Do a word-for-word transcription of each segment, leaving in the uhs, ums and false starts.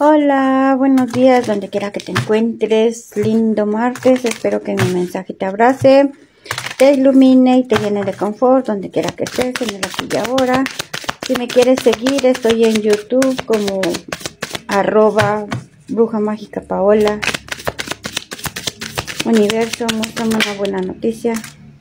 Hola, buenos días, donde quiera que te encuentres. Lindo martes, espero que mi mensaje te abrace, te ilumine y te llene de confort, donde quiera que estés, en el aquí y ahora. Si me quieres seguir, estoy en YouTube como arroba bruja mágica Paola. Universo, muéstrame una buena noticia.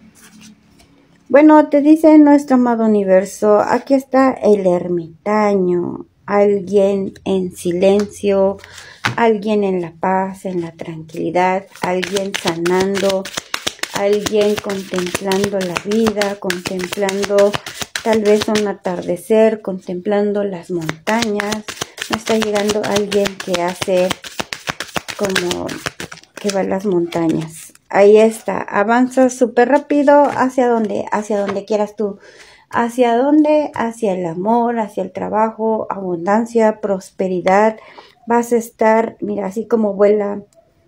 Bueno, te dice nuestro amado universo, aquí está el ermitaño, alguien en silencio, alguien en la paz, en la tranquilidad, alguien sanando, alguien contemplando la vida, contemplando tal vez un atardecer, contemplando las montañas. Me está llegando alguien que hace como que va a las montañas. Ahí está, avanza súper rápido hacia donde, hacia donde quieras tú. ¿Hacia dónde? Hacia el amor, hacia el trabajo, abundancia, prosperidad. Vas a estar, mira, así como vuela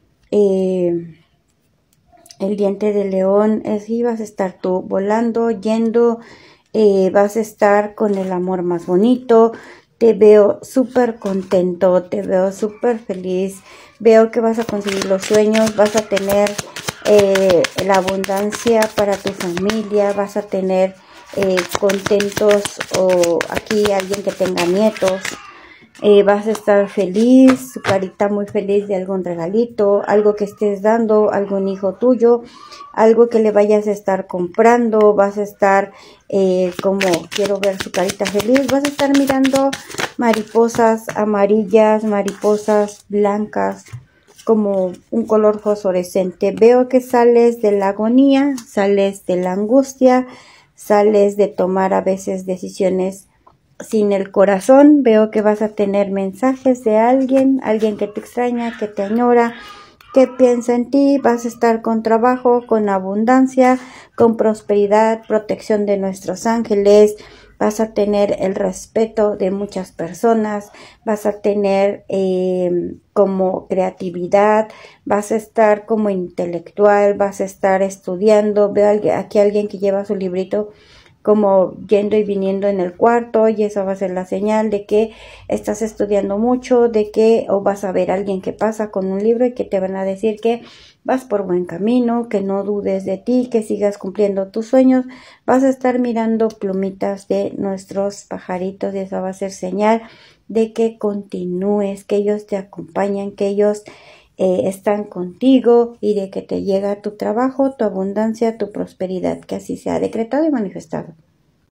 eh, el diente de león, así vas a estar tú volando, yendo, eh, vas a estar con el amor más bonito. Te veo súper contento, te veo súper feliz. Veo que vas a conseguir los sueños, vas a tener eh, la abundancia para tu familia, vas a tener eh, contentos o aquí alguien que tenga nietos. Eh, vas a estar feliz, su carita muy feliz de algún regalito, algo que estés dando, algún hijo tuyo, algo que le vayas a estar comprando, vas a estar eh, como quiero ver su carita feliz, vas a estar mirando mariposas amarillas, mariposas blancas, como un color fosforescente. Veo que sales de la agonía, sales de la angustia, sales de tomar a veces decisiones sin el corazón. Veo que vas a tener mensajes de alguien, alguien que te extraña, que te añora, que piensa en ti. Vas a estar con trabajo, con abundancia, con prosperidad, protección de nuestros ángeles. Vas a tener el respeto de muchas personas, vas a tener eh, como creatividad, vas a estar como intelectual, vas a estar estudiando. Veo aquí a alguien que lleva su librito como yendo y viniendo en el cuarto, y eso va a ser la señal de que estás estudiando mucho, de que o vas a ver a alguien que pasa con un libro y que te van a decir que vas por buen camino, que no dudes de ti, que sigas cumpliendo tus sueños. Vas a estar mirando plumitas de nuestros pajaritos y eso va a ser señal de que continúes, que ellos te acompañan, que ellos Eh, están contigo y de que te llega tu trabajo, tu abundancia, tu prosperidad, que así sea decretado y manifestado.